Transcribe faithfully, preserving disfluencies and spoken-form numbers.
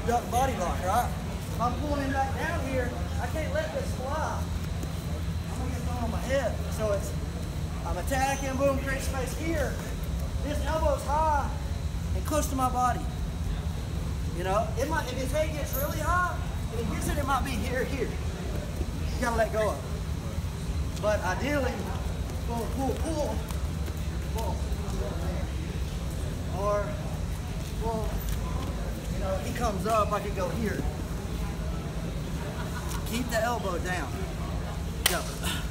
duck body lock, right? If I'm pulling him back down here, I can't let this fly. I'm gonna get thrown on my head. So it's, I'm attacking, boom, create space here. This elbow's high and close to my body. You know, it might, if his head gets really high, if it gets it, it might be here, here. You gotta let go of it. But ideally, pull, pull, pull, pull. Or, pull, you know, he comes up, I could go here. Keep the elbow down. Go.